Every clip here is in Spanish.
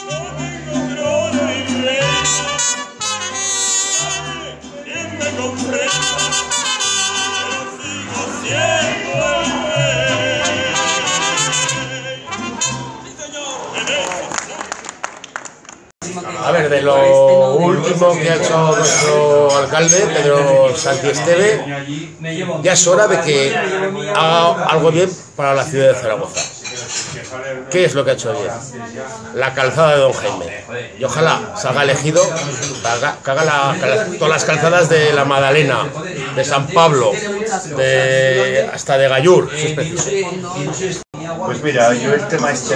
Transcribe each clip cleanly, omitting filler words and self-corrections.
A ver, de lo último que ha hecho nuestro alcalde, Pedro Santiesteve, ya es hora de que haga algo bien para la ciudad de Zaragoza. ¿Qué es lo que ha hecho bien? La calzada de Don Jaime. Y ojalá salga elegido que haga todas las calzadas de la Madalena, de San Pablo, hasta de Gallur, si es preciso. Pues mira, yo el tema este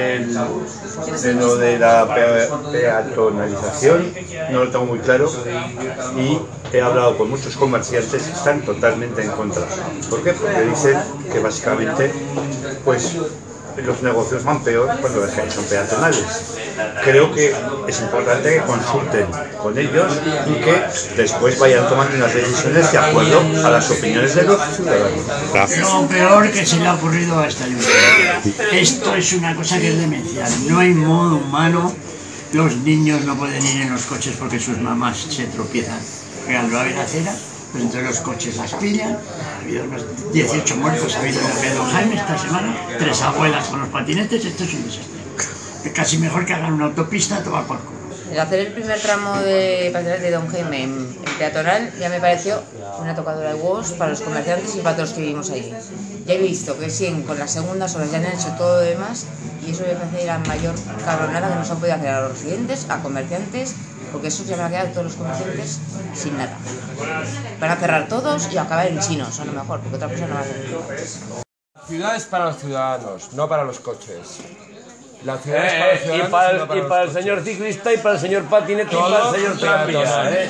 de lo de la peatonalización no lo tengo muy claro y he hablado con muchos comerciantes que están totalmente en contra. ¿Por qué? Porque dicen que básicamente pues los negocios van peor cuando son peatonales. Creo que es importante que consulten con ellos y que después vayan tomando unas decisiones de acuerdo a las opiniones de los ciudadanos. Lo peor que se le ha ocurrido a esta ayuntamiento. Esto es una cosa que es demencial. No hay modo humano. Los niños no pueden ir en los coches porque sus mamás se tropiezan pegando a la acera. Pues entre los coches las pillan. Ha habido unos 18 muertos, ha habido en la calle de Don Jaime esta semana, 3 abuelas con los patinetes. Esto es un desastre. Casi mejor que hagan una autopista a tomar por culo. El hacer el primer tramo de patinetes de Don Jaime en peatonal ya me pareció una tocadura de huevos para los comerciantes y para todos los que vivimos allí. Ya he visto que sí, con las segundas horas ya han hecho todo lo demás y eso me parece la mayor cabronada que nos han podido hacer a los residentes, a comerciantes, porque eso se van a quedar todos los comerciantes sin nada. Van a cerrar todos y acabar en chinos, a lo mejor, porque otra cosa no va a hacer. La ciudad es para los ciudadanos, no para los coches. La ciudad es para los ciudadanos y para el señor ciclista, y para el señor patinete, y para el señor tranvía.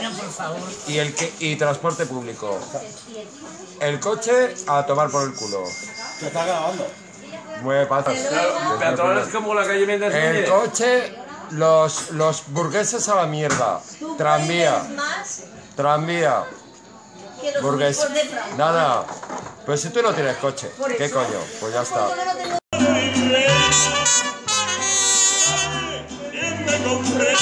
Y transporte público. El coche a tomar por el culo. ¿Te está grabando? Muy fácil. Peatonales como la calle Méndez. El coche, los burgueses a la mierda. Tranvía. Burgués. Nada. Pues si tú no tienes coche, ¿qué coño? Pues ya está.